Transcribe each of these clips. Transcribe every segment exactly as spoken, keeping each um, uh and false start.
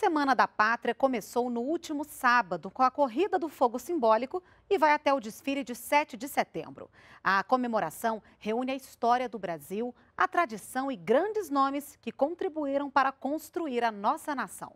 Semana da Pátria começou no último sábado com a Corrida do Fogo Simbólico e vai até o desfile de sete de setembro. A comemoração reúne a história do Brasil, a tradição e grandes nomes que contribuíram para construir a nossa nação.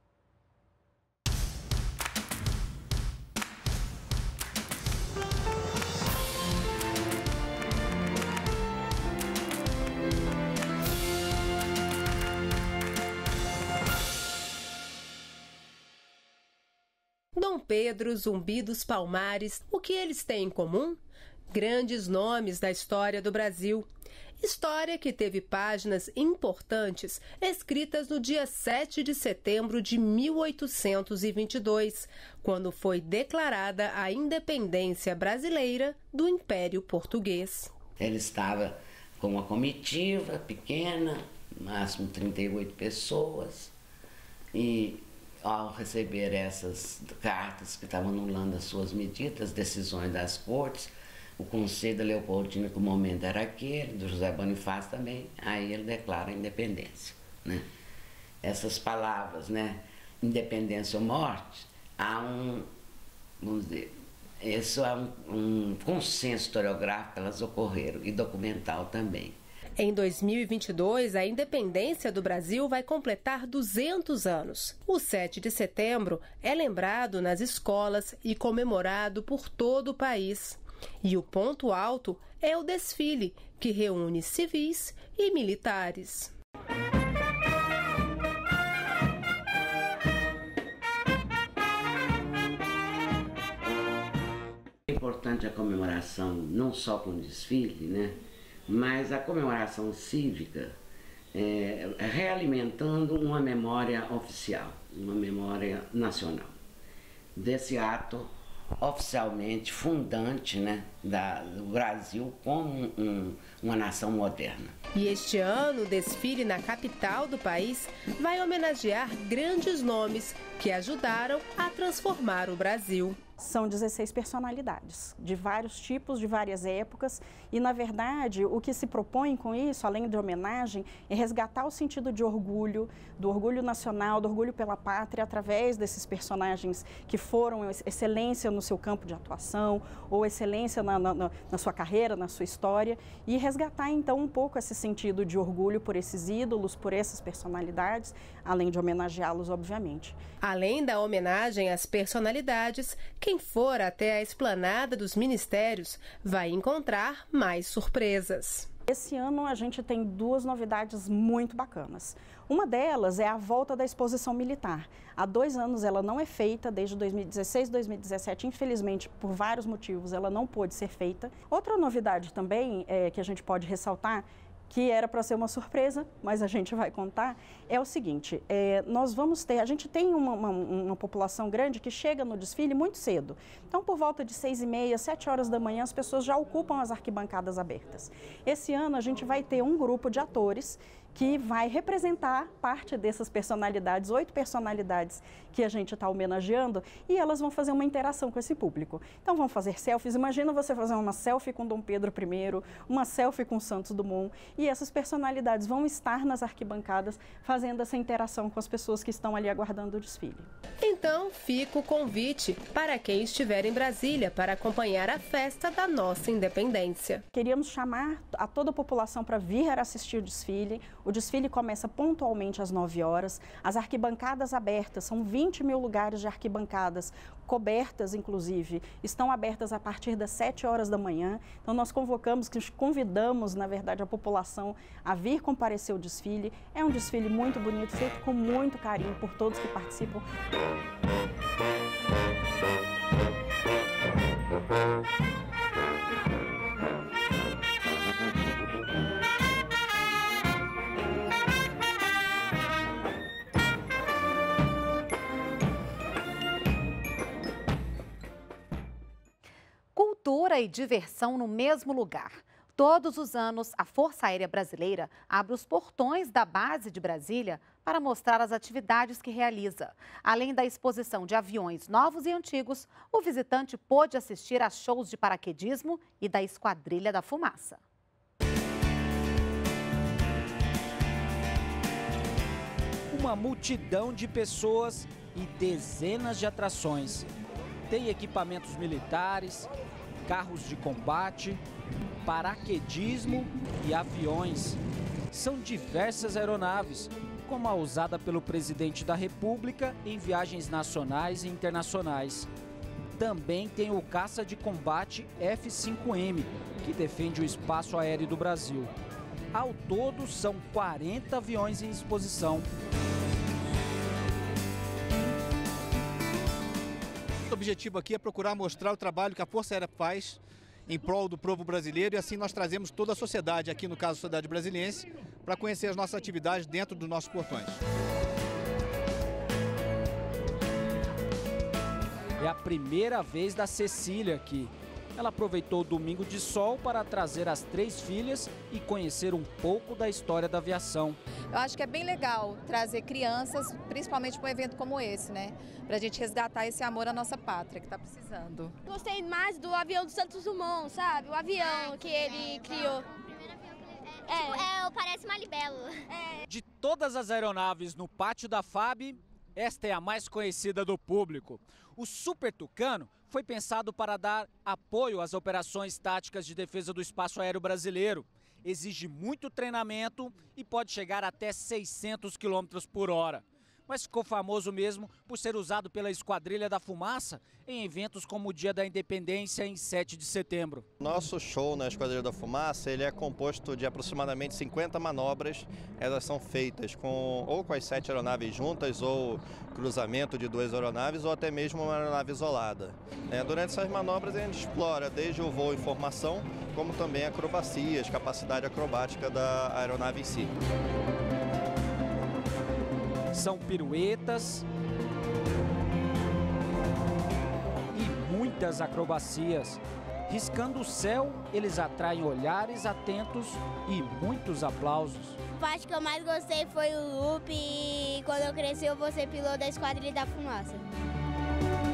Dom Pedro, Zumbi dos Palmares, o que eles têm em comum? Grandes nomes da história do Brasil. História que teve páginas importantes escritas no dia sete de setembro de mil oitocentos e vinte e dois, quando foi declarada a independência brasileira do Império Português. Ele estava com uma comitiva pequena, máximo trinta e oito pessoas, e ao receber essas cartas que estavam anulando as suas medidas, decisões das cortes, o Conselho da Leopoldina, que o momento era aquele, do José Bonifácio também, aí ele declara a independência, né? Essas palavras, né, independência ou morte, há um, vamos dizer, isso é um, um consenso historiográfico, elas ocorreram, e documental também. Em dois mil e vinte e dois, a independência do Brasil vai completar duzentos anos. O sete de setembro é lembrado nas escolas e comemorado por todo o país. E o ponto alto é o desfile, que reúne civis e militares. É importante a comemoração, não só com o desfile, né? Mas a comemoração cívica é, realimentando uma memória oficial, uma memória nacional, desse ato oficialmente fundante, né, da, do Brasil como um, uma nação moderna. E este ano, o desfile na capital do país vai homenagear grandes nomes que ajudaram a transformar o Brasil. São dezesseis personalidades, de vários tipos, de várias épocas, e, na verdade, o que se propõe com isso, além de homenagem, é resgatar o sentido de orgulho, do orgulho nacional, do orgulho pela pátria, através desses personagens que foram excelência no seu campo de atuação, ou excelência na, na, na sua carreira, na sua história, e resgatar, então, um pouco esse sentido de orgulho por esses ídolos, por essas personalidades, além de homenageá-los, obviamente. Além da homenagem às personalidades, quem for até a esplanada dos ministérios vai encontrar mais surpresas. Esse ano a gente tem duas novidades muito bacanas. Uma delas é a volta da exposição militar. Há dois anos ela não é feita, desde dois mil e dezesseis, dois mil e dezessete, infelizmente, por vários motivos, ela não pôde ser feita. Outra novidade também é, que a gente pode ressaltar, que era para ser uma surpresa, mas a gente vai contar, é o seguinte, é, nós vamos ter, a gente tem uma, uma, uma população grande que chega no desfile muito cedo. Então, por volta de seis e meia, sete horas da manhã, as pessoas já ocupam as arquibancadas abertas. Esse ano a gente vai ter um grupo de atores que vai representar parte dessas personalidades, oito personalidades que a gente está homenageando, e elas vão fazer uma interação com esse público. Então vão fazer selfies, imagina você fazer uma selfie com Dom Pedro primeiro, uma selfie com Santos Dumont, e essas personalidades vão estar nas arquibancadas fazendo essa interação com as pessoas que estão ali aguardando o desfile. Então fica o convite para quem estiver em Brasília para acompanhar a festa da nossa independência. Queríamos chamar a toda a população para vir assistir o desfile. O desfile começa pontualmente às nove horas, as arquibancadas abertas, são vinte mil lugares de arquibancadas, cobertas inclusive, estão abertas a partir das sete horas da manhã. Então nós convocamos, convidamos na verdade a população a vir comparecer ao desfile. É um desfile muito bonito, feito com muito carinho por todos que participam. Cultura e diversão no mesmo lugar. Todos os anos, a Força Aérea Brasileira abre os portões da base de Brasília para mostrar as atividades que realiza. Além da exposição de aviões novos e antigos, o visitante pôde assistir a shows de paraquedismo e da Esquadrilha da Fumaça. Uma uma multidão de pessoas e dezenas de atrações. Tem equipamentos militares, carros de combate, paraquedismo e aviões. São diversas aeronaves, como a usada pelo presidente da República em viagens nacionais e internacionais. Também tem o caça de combate F cinco M, que defende o espaço aéreo do Brasil. Ao todo, são quarenta aviões em exposição. O objetivo aqui é procurar mostrar o trabalho que a Força Aérea faz em prol do povo brasileiro, e assim nós trazemos toda a sociedade, aqui no caso a sociedade brasiliense, para conhecer as nossas atividades dentro dos nossos portões. É a primeira vez da Cecília aqui. Ela aproveitou o domingo de sol para trazer as três filhas e conhecer um pouco da história da aviação. Eu acho que é bem legal trazer crianças, principalmente para um evento como esse, né? Para a gente resgatar esse amor à nossa pátria que está precisando. Gostei mais do avião do Santos Dumont, sabe? O avião que ele criou. É, é, parece uma libelo. É. De todas as aeronaves no pátio da F A B, esta é a mais conhecida do público. O Super Tucano foi pensado para dar apoio às operações táticas de defesa do espaço aéreo brasileiro. Exige muito treinamento e pode chegar até seiscentos quilômetros por hora. Mas ficou famoso mesmo por ser usado pela Esquadrilha da Fumaça em eventos como o Dia da Independência em sete de setembro. Nosso show na Esquadrilha da Fumaça ele é composto de aproximadamente cinquenta manobras. Elas são feitas com, ou com as sete aeronaves juntas, ou cruzamento de duas aeronaves, ou até mesmo uma aeronave isolada. É, durante essas manobras a gente explora desde o voo em formação, como também acrobacias, capacidade acrobática da aeronave em si. São piruetas e muitas acrobacias. Riscando o céu, eles atraem olhares atentos e muitos aplausos. A parte que eu mais gostei foi o loop e quando eu cresci eu vou ser piloto da Esquadrilha da Fumaça.